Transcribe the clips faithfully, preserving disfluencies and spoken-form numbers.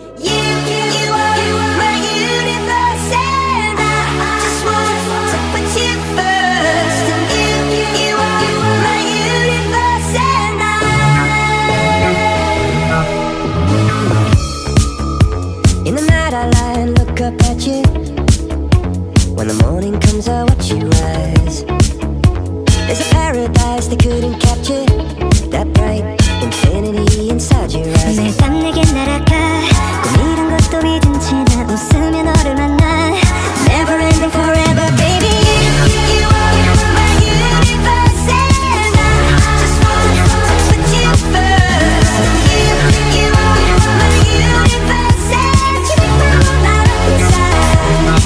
You, you are my universe, and I just want to put you first. You, you are my universe, and I. In the night I lie and look up at you. When the morning comes I watch you rise. There's a paradise they couldn't capture. That bright infinity inside your eyes. 매일 밤 내게 날아가 꿈이란 것도 잊은 채 나 웃으며 너를 만나. Never ending forever baby. You are my universe, and I just want to put you first. You, you are my universe, and you make my whole life inside.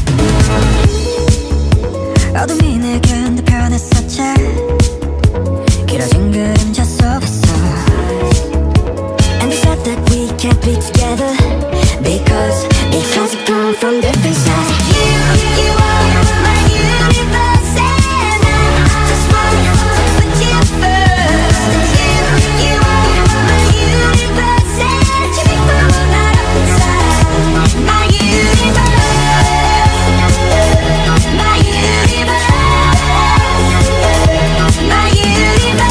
어둠이 내겐 더 변했었지. 길어진 그림자 속에서. And they said that we can't be together because, because we come from different sides. You, you are my universe, and I just want to put you first. You, you are my universe, and you make my whole life up inside. My universe, my universe, my universe.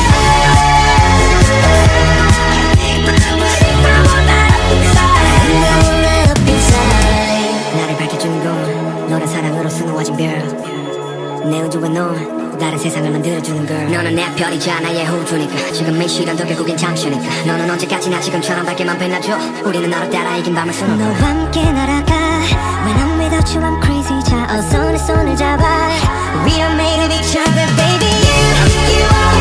나를 밝혀주는 건 너란 사랑으로 수놓아진 별. 내 우주와 넌 다른 세상을 만들어주는 걸. 너는 내 별이자 나의 호주니까. 지금 이 시련도 결국엔 잠시니까. 너는 언제까지나 지금처럼 밝게만 빛나줘. 우리는 너를 따라 이긴 밤을 수놓아. 너와 함께 날아가. When I'm without you I'm crazy. 자 어서 내 손을 잡아. We are made of each other baby. You, you are